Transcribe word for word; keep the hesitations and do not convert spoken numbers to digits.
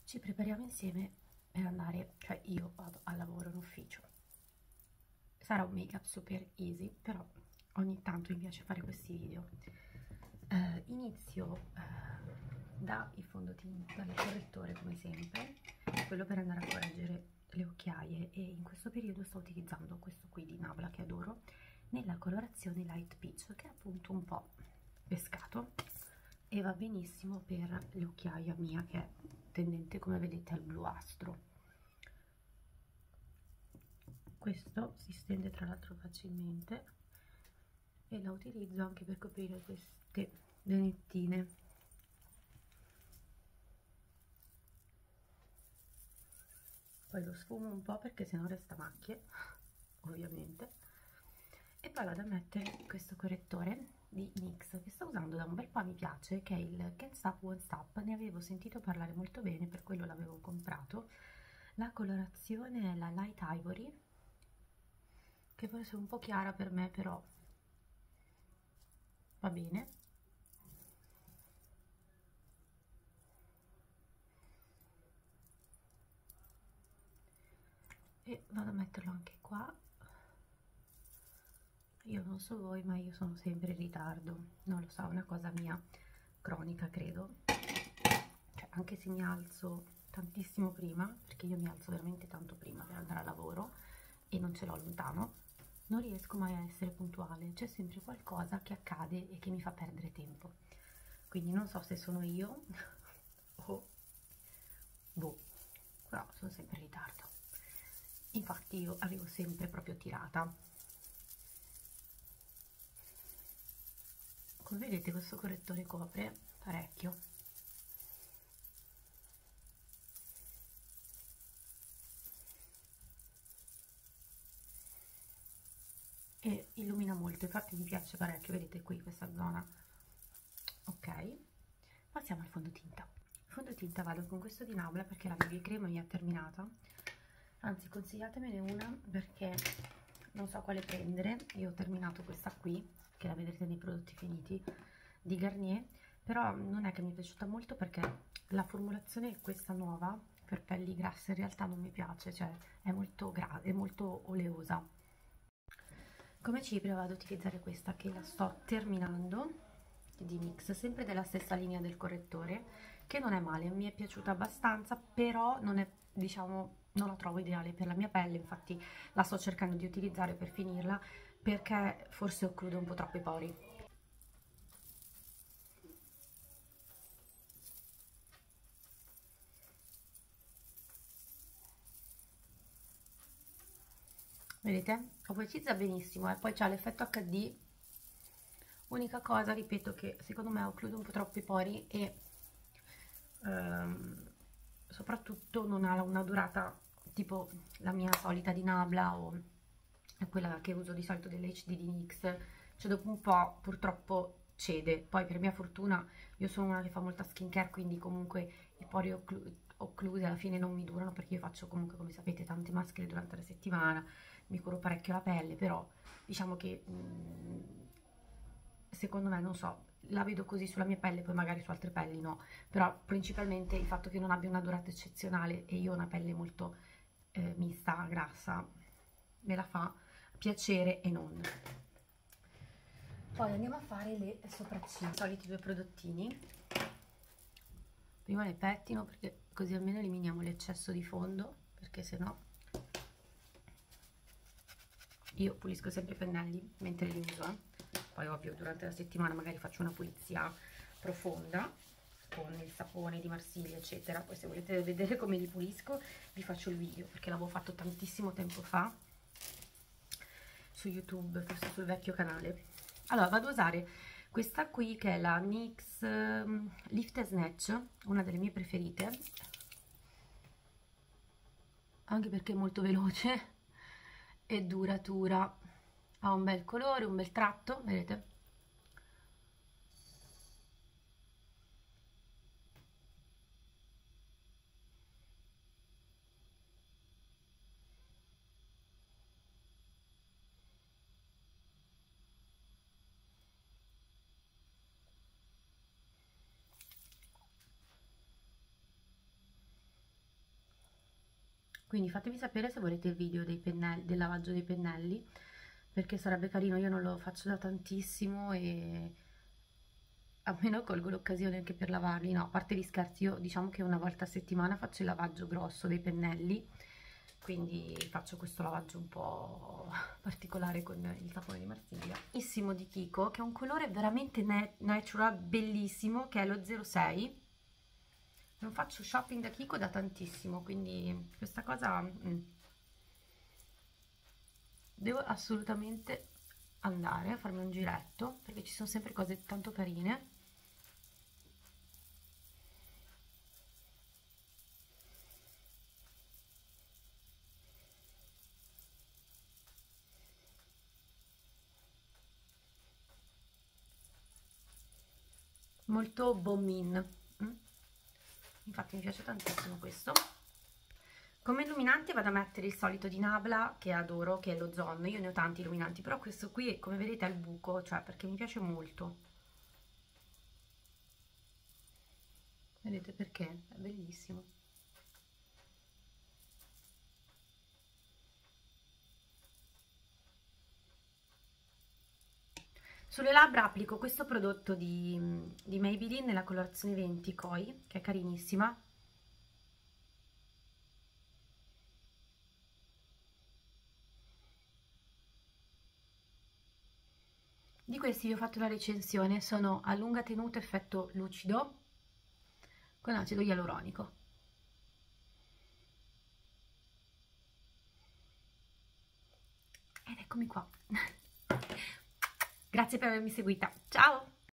ci prepariamo insieme per andare, cioè io vado al lavoro in ufficio. Sarà un make up super easy, però ogni tanto mi piace fare questi video. Eh, inizio eh, dal fondotinta, dal correttore come sempre, quello per andare a correggere le occhiaie, e in questo periodo sto utilizzando questo qui di Nabla che adoro, nella colorazione Light Peach, che è appunto un po' pescato e va benissimo per l'occhiaia mia che è tendente, come vedete, al bluastro. Questo si stende tra l'altro facilmente e la utilizzo anche per coprire queste venettine. Poi lo sfumo un po' perché sennò resta macchie, ovviamente, e poi vado a mettere questo correttore di NYX che sto usando da un bel po', mi piace, che è il Can't Stop Won't Stop. Ne avevo sentito parlare molto bene, per quello l'avevo comprato. La colorazione è la Light Ivory, che forse è un po' chiara per me, però va bene. E vado a metterlo anche qua. Io non so voi, ma io sono sempre in ritardo, non lo so, è una cosa mia cronica, credo. Cioè, anche se mi alzo tantissimo prima, perché io mi alzo veramente tanto prima per andare a lavoro e non ce l'ho lontano, non riesco mai a essere puntuale. C'è sempre qualcosa che accade e che mi fa perdere tempo. Quindi non so se sono io o boh, però sono sempre in ritardo. Infatti io arrivo sempre proprio tirata. Come vedete questo correttore copre parecchio. E illumina molto, infatti mi piace parecchio, vedete qui questa zona. Ok, passiamo al fondotinta. Il fondotinta vado con questo di Nabla perché la B B crema mi è terminata, anzi consigliatemene una perché non so quale prendere. Io ho terminato questa qui, che la vedrete nei prodotti finiti, di Garnier, però non è che mi è piaciuta molto perché la formulazione è questa nuova per pelli grasse, in realtà non mi piace, cioè è molto, gra è molto oleosa. Come cipria vado ad utilizzare questa che la sto terminando, di NYX, sempre della stessa linea del correttore, che non è male, mi è piaciuta abbastanza, però non è, diciamo, non la trovo ideale per la mia pelle. Infatti la sto cercando di utilizzare per finirla, perché forse occlude un po' troppo i pori. Vedete? Opacizza benissimo e eh? Poi c'ha l'effetto acca di. Unica cosa, ripeto, che secondo me occlude un po' troppo i pori e ehm, soprattutto non ha una durata tipo la mia solita di Nabla o quella che uso di solito dell'H D di NYX, cioè dopo un po' purtroppo cede. Poi per mia fortuna io sono una che fa molta skincare, quindi comunque i pori occlu occlusi alla fine non mi durano, perché io faccio comunque, come sapete, tante maschere durante la settimana, mi curo parecchio la pelle, però diciamo che mh, secondo me, non so, la vedo così sulla mia pelle, poi magari su altre pelli no, però principalmente il fatto che non abbia una durata eccezionale, e io ho una pelle molto eh, mista, grassa, me la fa piacere e non. Poi andiamo a fare le sopracciglia, i soliti due prodottini. Prima le pettino, perché così almeno eliminiamo l'eccesso di fondo, perché sennò io pulisco sempre i pennelli mentre li uso, eh. Poi ovvio durante la settimana magari faccio una pulizia profonda con il sapone di Marsiglia eccetera. Poi se volete vedere come li pulisco vi faccio il video, perché l'avevo fatto tantissimo tempo fa su YouTube, forse sul vecchio canale. Allora vado a usare questa qui che è la NYX um, Lift and Snatch, una delle mie preferite, anche perché è molto veloce e duratura, ha un bel colore, un bel tratto, vedete? quindi fatemi sapere se volete il video dei pennelli, del lavaggio dei pennelli, perché sarebbe carino. Io non lo faccio da tantissimo e almeno colgo l'occasione anche per lavarli. No, a parte gli scherzi, io diciamo che una volta a settimana faccio il lavaggio grosso dei pennelli, quindi faccio questo lavaggio un po' particolare con il sapone di Marsiglia. Bellissimo di Kiko, che è un colore veramente natural, bellissimo, che è lo zero sei. Non faccio shopping da Kiko da tantissimo, quindi questa cosa mm, devo assolutamente andare a farmi un giretto, perché ci sono sempre cose tanto carine. Molto Bomin, mm? Infatti mi piace tantissimo questo. Come illuminante vado a mettere il solito di Nabla, che adoro, che è lo Zon. Io ne ho tanti illuminanti, però questo qui, come vedete, ha il buco, cioè perché mi piace molto. Vedete perché? È bellissimo. Sulle labbra applico questo prodotto di, di Maybelline nella colorazione venti Koi, che è carinissima. Di questi vi ho fatto la recensione, sono a lunga tenuta effetto lucido con acido ialuronico. Ed eccomi qua. Grazie per avermi seguita. Ciao!